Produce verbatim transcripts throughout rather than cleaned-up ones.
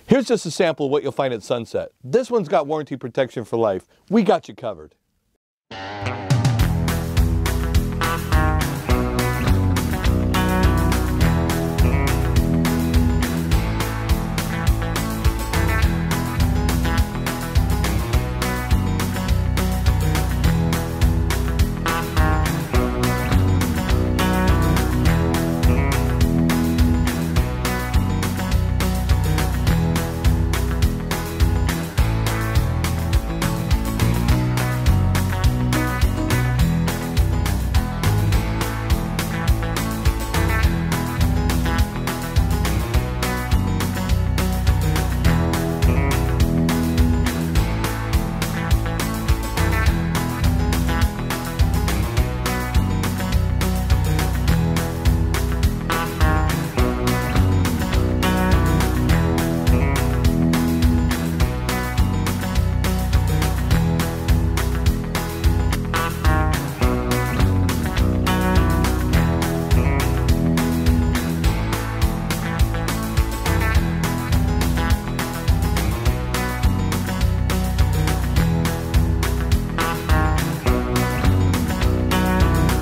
Here's just a sample of what you'll find at Sunset. This one's got warranty protection for life. We got you covered.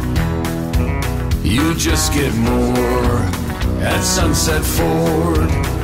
You just get more at Sunset Ford.